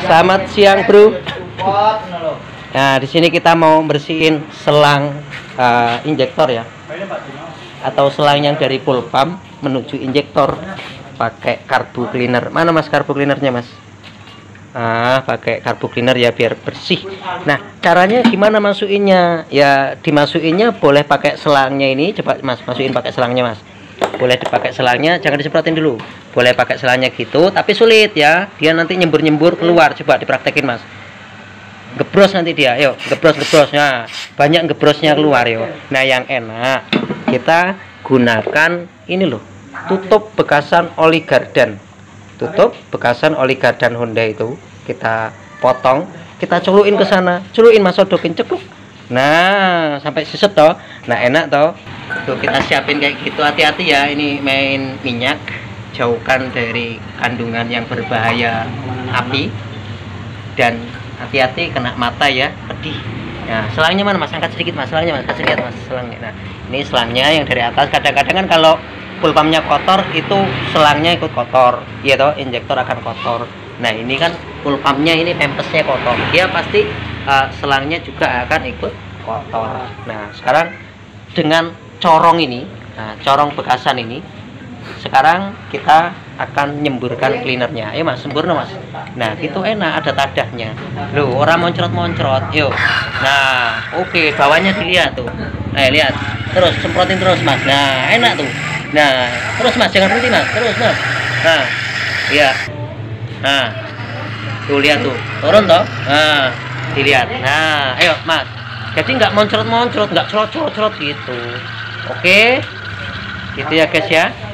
Selamat siang, Bro. Nah, di sini kita mau bersihin selang injektor ya, atau selang yang dari full pump menuju injektor pakai carbo cleaner. Mana Mas carbo cleanernya, Mas? Pakai carbo cleaner ya biar bersih. Nah, caranya gimana masukinnya? Ya dimasukinnya boleh pakai selangnya ini. Coba Mas masukin pakai selangnya, Mas. Boleh dipakai selangnya, jangan disemprotin dulu. Boleh pakai selangnya gitu, tapi sulit ya. Dia nanti nyembur-nyembur keluar. Coba dipraktekin, Mas. Gebros nanti dia. Yuk, gebros. Nah, banyak gebrosnya keluar yo. Nah, yang enak kita gunakan ini loh. Tutup bekasan oli gardan. Tutup bekasan oli gardan Honda itu kita potong, kita culuin ke sana. Culuin, Mas, sodokin cekluk. Nah, sampai siset toh. Nah, enak toh. Tuh kita siapin kayak gitu. Hati-hati ya, ini main minyak. Jauhkan dari kandungan yang berbahaya api. Dan hati-hati kena mata ya, pedih. Nah, selangnya mana, Mas? Angkat sedikit, Mas. Selangnya, Mas. Kasih lihat, Mas, selangnya. Nah, ini selangnya yang dari atas. Kadang-kadang kan kalau full pumpnya kotor, itu selangnya ikut kotor. Iya toh, injektor akan kotor. Nah, ini kan full pumpnya ini pempesnya kotor. Dia pasti selangnya juga akan ikut kotor. Nah, sekarang dengan corong ini, corong bekasan ini, sekarang kita akan nyemburkan cleanernya. Ayo, Mas, sempurna, Mas. Nah, gitu enak, ada tadahnya. Loh, orang moncrot-moncrot. Yuk. Nah, oke, bawahnya dilihat tuh. Lihat. Terus semprotin terus, Mas. Nah, enak tuh. Nah, terus, Mas, jangan berhenti, Mas. Terus, Mas. Nah, iya. Nah, tuh lihat tuh. Turun toh. Nah, dilihat. Nah, ayo, Mas. Jadi nggak moncrot-moncrot, nggak cerot-cerot gitu. Oke. Gitu ya, guys ya.